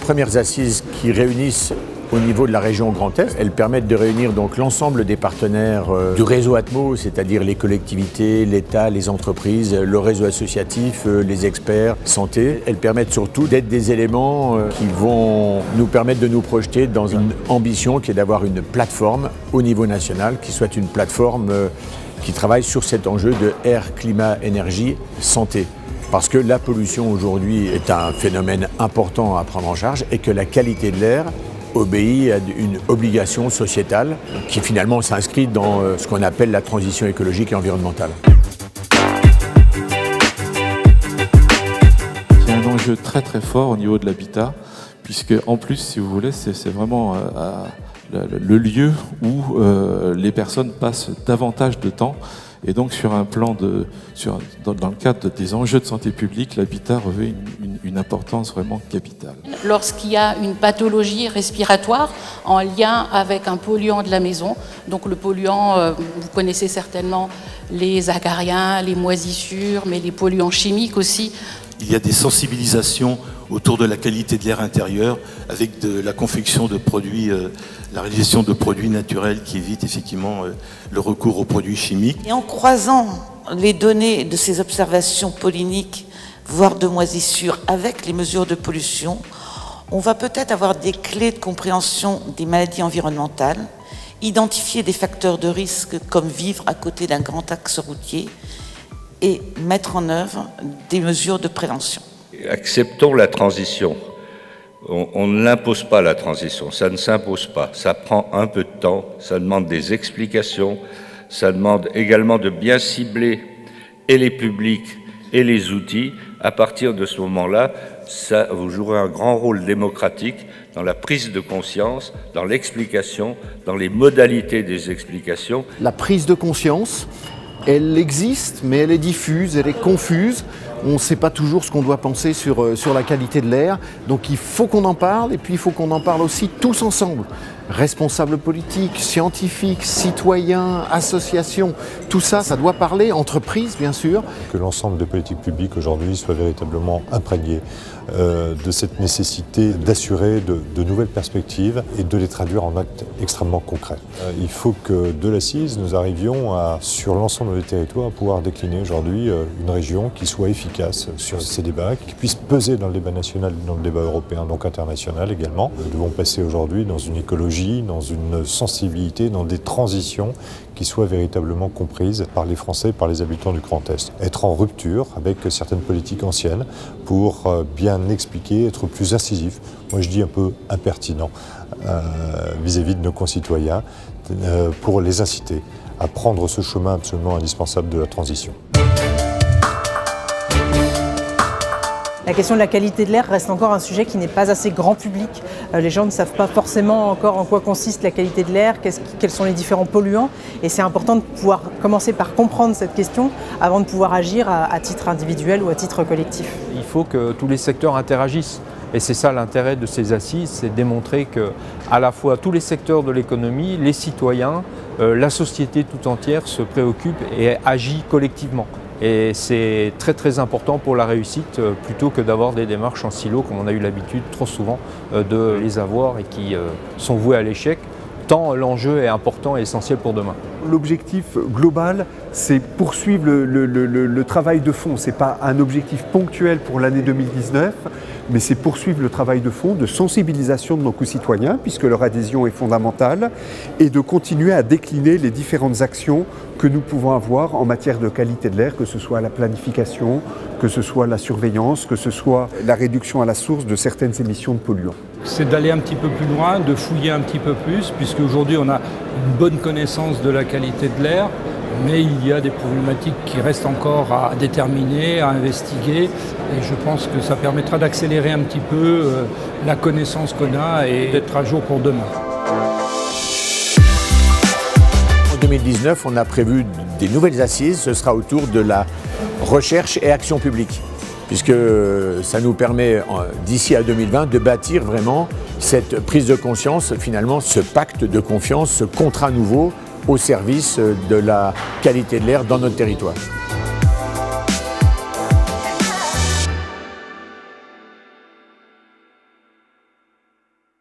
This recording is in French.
premières assises qui réunissent au niveau de la région Grand Est. Elles permettent de réunir donc l'ensemble des partenaires du réseau Atmo, c'est-à-dire les collectivités, l'État, les entreprises, le réseau associatif, les experts, santé. Elles permettent surtout d'être des éléments qui vont nous permettre de nous projeter dans une ambition qui est d'avoir une plateforme au niveau national, qui soit une plateforme qui travaille sur cet enjeu de air, climat, énergie, santé. Parce que la pollution aujourd'hui est un phénomène important à prendre en charge et que la qualité de l'air obéit à une obligation sociétale qui finalement s'inscrit dans ce qu'on appelle la transition écologique et environnementale. Il y a un enjeu très très fort au niveau de l'habitat, puisque en plus, si vous voulez, c'est vraiment le lieu où les personnes passent davantage de temps. Et donc sur un plan dans le cadre des enjeux de santé publique, l'habitat revêt une importance vraiment capitale. Lorsqu'il y a une pathologie respiratoire en lien avec un polluant de la maison, donc le polluant, vous connaissez certainement les acariens, les moisissures, mais les polluants chimiques aussi. Il y a des sensibilisations autour de la qualité de l'air intérieur avec de la confection de produits, la réalisation de produits naturels qui évitent effectivement le recours aux produits chimiques. Et en croisant les données de ces observations polliniques, voire de moisissures, avec les mesures de pollution, on va peut-être avoir des clés de compréhension des maladies environnementales, identifier des facteurs de risque comme vivre à côté d'un grand axe routier, et mettre en œuvre des mesures de prévention. Acceptons la transition. On ne l'impose pas, la transition, ça ne s'impose pas. Ça prend un peu de temps, ça demande des explications, ça demande également de bien cibler et les publics et les outils. À partir de ce moment-là, vous jouerez un grand rôle démocratique dans la prise de conscience, dans l'explication, dans les modalités des explications. La prise de conscience, elle existe, mais elle est diffuse, elle est confuse. On ne sait pas toujours ce qu'on doit penser sur la qualité de l'air. Donc il faut qu'on en parle, et puis il faut qu'on en parle aussi tous ensemble. Responsables politiques, scientifiques, citoyens, associations, tout ça, ça doit parler, entreprises bien sûr. Que l'ensemble des politiques publiques aujourd'hui soit véritablement imprégné de cette nécessité d'assurer de nouvelles perspectives et de les traduire en actes extrêmement concrets. Il faut que de l'assise, nous arrivions à, sur l'ensemble des territoires, à pouvoir décliner aujourd'hui une région qui soit efficace sur ces débats, qui puisse peser dans le débat national, dans le débat européen, donc international également. Nous devons passer aujourd'hui dans une écologie, dans une sensibilité, dans des transitions qui soient véritablement comprises par les Français, par les habitants du Grand Est. Être en rupture avec certaines politiques anciennes pour bien expliquer, être plus incisif, moi je dis un peu impertinent vis-à-vis de nos concitoyens, pour les inciter à prendre ce chemin absolument indispensable de la transition. La question de la qualité de l'air reste encore un sujet qui n'est pas assez grand public. Les gens ne savent pas forcément encore en quoi consiste la qualité de l'air, quels sont les différents polluants. Et c'est important de pouvoir commencer par comprendre cette question avant de pouvoir agir à titre individuel ou à titre collectif. Il faut que tous les secteurs interagissent. Et c'est ça l'intérêt de ces assises, c'est de démontrer que à la fois tous les secteurs de l'économie, les citoyens, la société tout entière se préoccupent et agit collectivement. Et c'est très très important pour la réussite, plutôt que d'avoir des démarches en silo comme on a eu l'habitude trop souvent de les avoir et qui sont vouées à l'échec, tant l'enjeu est important et essentiel pour demain. L'objectif global, c'est poursuivre le travail de fond. Ce n'est pas un objectif ponctuel pour l'année 2019, mais c'est poursuivre le travail de fond de sensibilisation de nos concitoyens, puisque leur adhésion est fondamentale, et de continuer à décliner les différentes actions que nous pouvons avoir en matière de qualité de l'air, que ce soit la planification, que ce soit la surveillance, que ce soit la réduction à la source de certaines émissions de polluants. C'est d'aller un petit peu plus loin, de fouiller un petit peu plus, puisque aujourd'hui on a une bonne connaissance de la qualité de l'air, mais il y a des problématiques qui restent encore à déterminer, à investiguer, et je pense que ça permettra d'accélérer un petit peu la connaissance qu'on a et d'être à jour pour demain. En 2019, on a prévu des nouvelles assises, ce sera autour de la recherche et action publique, puisque ça nous permet, d'ici à 2020, de bâtir vraiment cette prise de conscience, finalement ce pacte de confiance, ce contrat nouveau au service de la qualité de l'air dans notre territoire.